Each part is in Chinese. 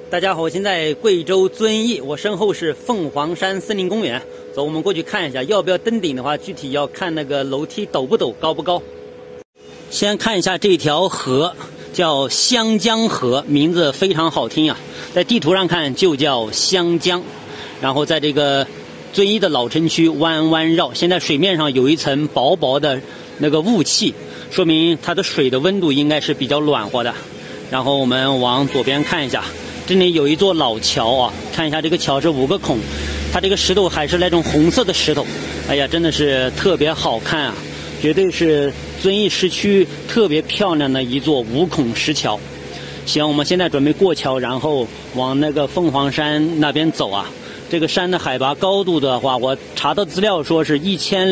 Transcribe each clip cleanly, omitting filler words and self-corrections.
大家好，我现在贵州遵义，我身后是凤凰山森林公园。走，我们过去看一下，要不要登顶的话，具体要看那个楼梯陡不陡、高不高。先看一下这条河，叫湘江河，名字非常好听啊，在地图上看就叫湘江。然后在这个遵义的老城区弯弯绕，现在水面上有一层薄薄的那个雾气，说明它的水的温度应该是比较暖和的。然后我们往左边看一下。这里有一座老桥啊，看一下这个桥是5个孔，它这个石头还是那种红色的石头，哎呀，真的是特别好看啊，绝对是遵义市区特别漂亮的一座5孔石桥。行，我们现在准备过桥，然后往那个凤凰山那边走啊。这个山的海拔高度的话，我查到资料说是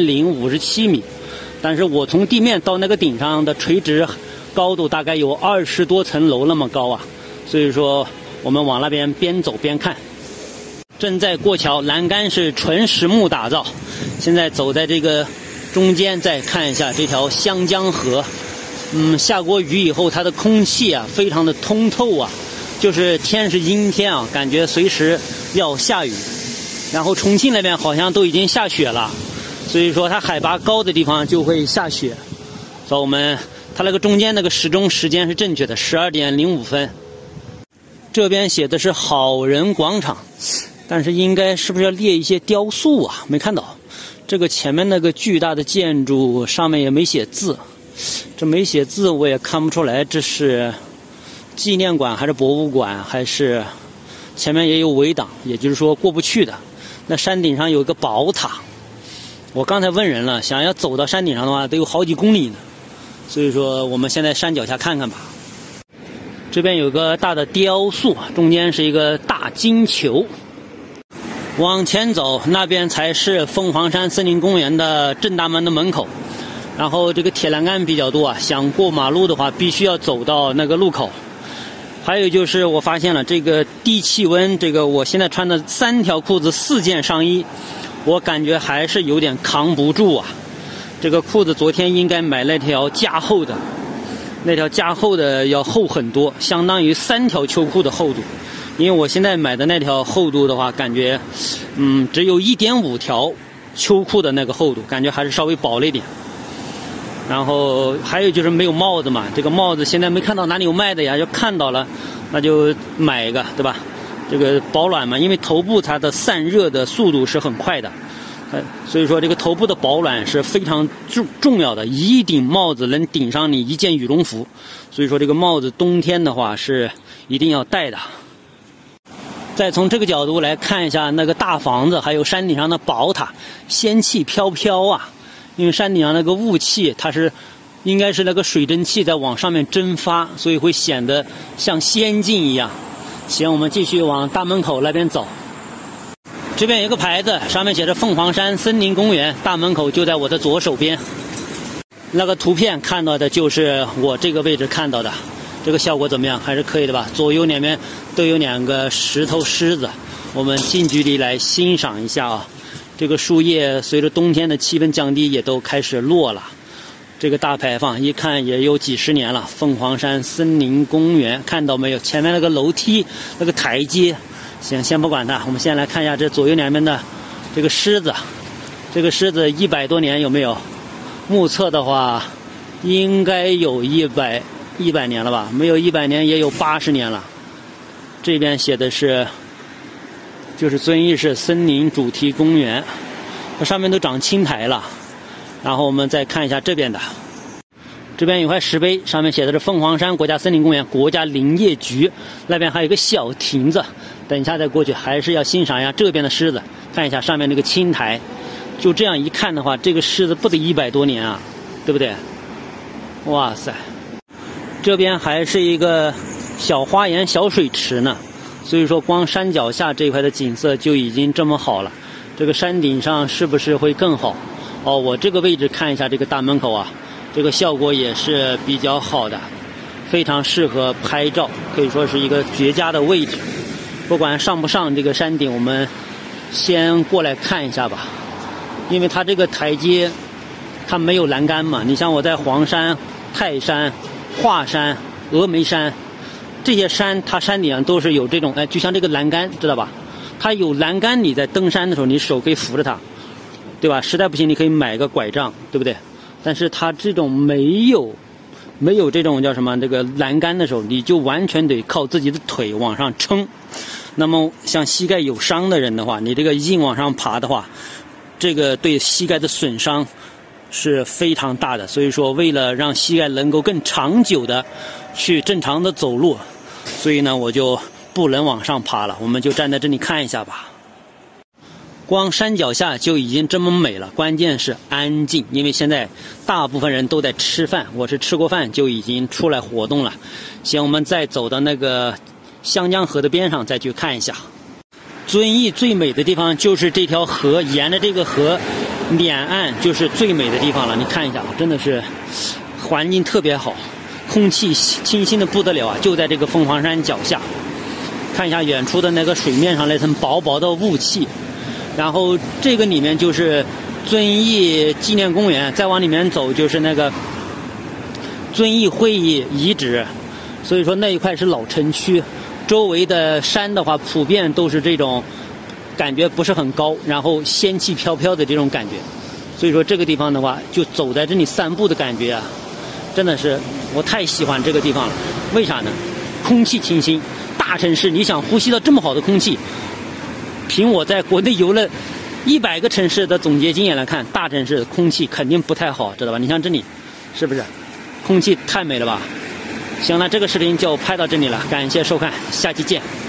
1057米，但是我从地面到那个顶上的垂直高度大概有20多层楼那么高啊，所以说我们往那边边走边看。正在过桥，栏杆是纯实木打造。现在走在这个中间，再看一下这条湘江河。下过雨以后，它的空气啊非常的通透啊，就是天是阴天啊，感觉随时要下雨。然后重庆那边好像都已经下雪了，所以说它海拔高的地方就会下雪。走，它那个中间那个时钟时间是正确的，12点05分。这边写的是好人广场，但是应该是不是要列一些雕塑啊？没看到。这个前面那个巨大的建筑上面也没写字，这没写字我也看不出来这是纪念馆还是博物馆，还是前面也有围挡，也就是说过不去的。那山顶上有一个宝塔，我刚才问人了，想要走到山顶上的话得有好几公里呢，所以说我们先在山脚下看看吧。这边有个大的雕塑，中间是一个大金球。往前走，那边才是凤凰山森林公园的正大门的门口。然后这个铁栏杆比较多啊，想过马路的话，必须要走到那个路口。还有就是我发现了这个低气温，这个我现在穿的3条裤子4件上衣，我感觉还是有点扛不住啊。这个裤子昨天应该买那条加厚的。那条加厚的要厚很多，相当于3条秋裤的厚度。因为我现在买的那条厚度的话，感觉只有1.5条秋裤的那个厚度，感觉还是稍微薄了一点。然后还有就是没有帽子嘛，这个帽子现在没看到哪里有卖的呀，要看到了那就买一个，对吧？这个保暖嘛，因为头部它的散热的速度是很快的。所以说这个头部的保暖是非常重要的，一顶帽子能顶上你1件羽绒服，所以说这个帽子冬天的话是一定要戴的。再从这个角度来看一下那个大房子，还有山顶上的宝塔，仙气飘飘啊！因为山顶上那个雾气，它是应该是那个水蒸气在往上面蒸发，所以会显得像仙境一样。行，我们继续往大门口那边走。这边有个牌子，上面写着凤凰山森林公园，大门口就在我的左手边。那个图片看到的就是我这个位置看到的，这个效果怎么样？还是可以的吧？左右两边都有2个石头狮子，我们近距离来欣赏一下啊。这个树叶随着冬天的气温降低也都开始落了。这个大牌坊一看也有几十年了，凤凰山森林公园，看到没有？前面那个楼梯，那个台阶。行，先不管它，我们先来看一下这左右两边的这个狮子。这个狮子100多年有没有？目测的话，应该有100年了吧？没有100年也有80年了。这边写的是，就是遵义市森林主题公园，它上面都长青苔了。然后我们再看一下这边的，这边有块石碑，上面写的是凤凰山国家森林公园国家林业局，那边还有一个小亭子。等一下再过去，还是要欣赏一下这边的狮子，看一下上面那个青苔。就这样一看的话，这个狮子不得100多年啊，对不对？哇塞，这边还是一个小花园、小水池呢。所以说，光山脚下这一块的景色就已经这么好了，这个山顶上是不是会更好？哦，我这个位置看一下这个大门口啊，这个效果也是比较好的，非常适合拍照，可以说是一个绝佳的位置。不管上不上这个山顶，我们先过来看一下吧。因为它这个台阶它没有栏杆嘛，你像我在黄山、泰山、华山、峨眉山这些山，它山顶上都是有这种，就像这个栏杆，知道吧？它有栏杆，你在登山的时候，你手可以扶着它，对吧？实在不行，你可以买个拐杖，对不对？但是它这种没有这种叫什么这个栏杆的时候，你就完全得靠自己的腿往上撑。那么像膝盖有伤的人的话，你这个硬往上爬的话，这个对膝盖的损伤是非常大的。所以说，为了让膝盖能够更长久的去正常的走路，所以呢，我就不能往上爬了，我们就站在这里看一下吧。光山脚下就已经这么美了，关键是安静，因为现在大部分人都在吃饭，我是吃过饭就已经出来活动了。行，我们再走到那个湘江河的边上再去看一下。遵义最美的地方就是这条河，沿着这个河两岸就是最美的地方了。你看一下，真的是环境特别好，空气清新的不得了啊！就在这个凤凰山脚下，看一下远处的那个水面上那层薄薄的雾气。然后这个里面就是遵义纪念公园，再往里面走就是那个遵义会议遗址，所以说那一块是老城区。周围的山的话，普遍都是这种感觉不是很高，然后仙气飘飘的这种感觉。所以说这个地方的话，就走在这里散步的感觉啊，真的是我太喜欢这个地方了。为啥呢？空气清新，大城市你想呼吸到这么好的空气，凭我在国内游了100个城市的总结经验来看，大城市的空气肯定不太好，知道吧？你像这里，是不是空气太美了吧？行了，这个视频就拍到这里了，感谢收看，下期见。